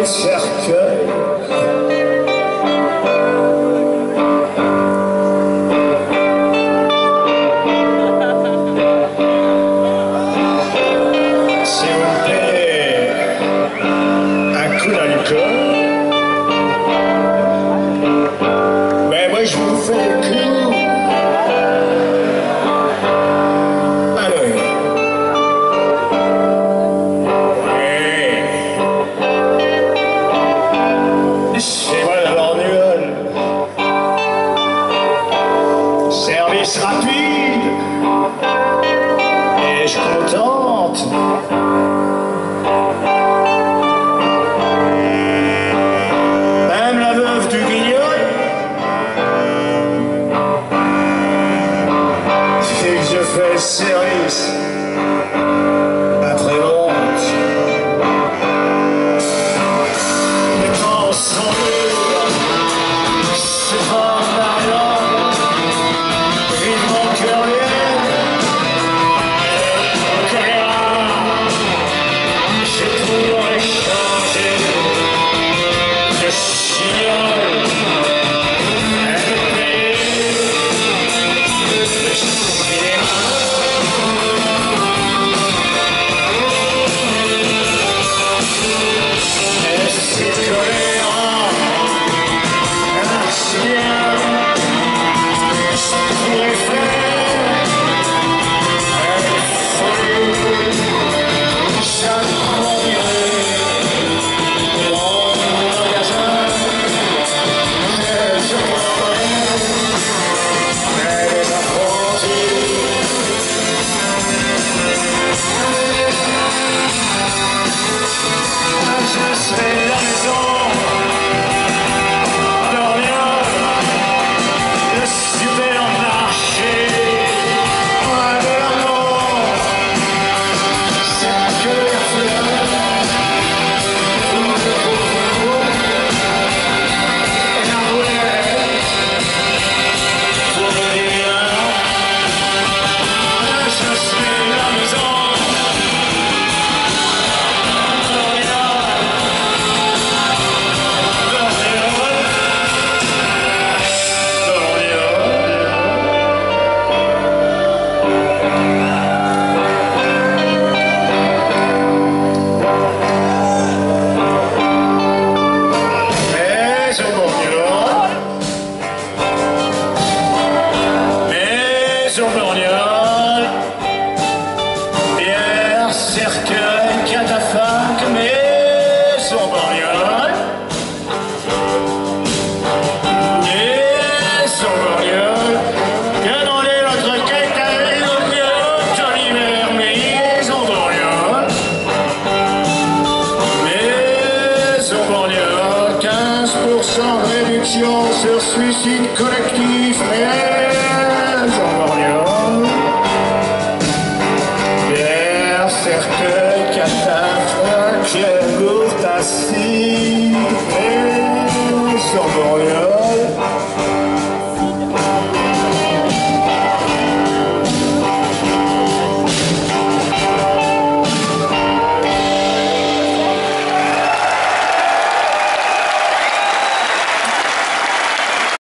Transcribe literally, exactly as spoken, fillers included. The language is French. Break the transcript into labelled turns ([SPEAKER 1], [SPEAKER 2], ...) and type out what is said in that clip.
[SPEAKER 1] cercueil. Si vous me payez un coup d'alcool, ben moi je vous fais le coup. Allez. C'est moi la Borgnole. Service rapide. Et je contente. Même la veuve du Guignol. C'est que je fais le service. Après vente. Borgnole, bière, cercueil, catafalque, maison Borgnole, maison Borgnole, bien dans les autres quêtes avec le joli verre, maison Borgnole, maison Borgnole, quinze pour cent de réduction sur suicide collectif, maison Borgnole. Cercueil, catafalque, j'ai lourd assis, et sur Borgnole.